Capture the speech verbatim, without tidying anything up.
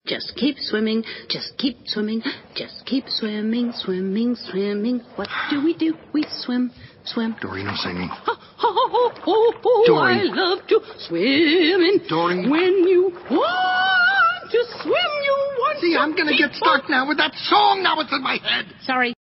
Just keep swimming, just keep swimming, just keep swimming, swimming, swimming. What do we do? We swim, swim. Doreen, singing. Oh, oh, oh, oh, Doreen. I love to swim in. Doreen. When you want to swim, you want See, to I'm going to keep get stuck now with that song. Now it's in my head. Sorry.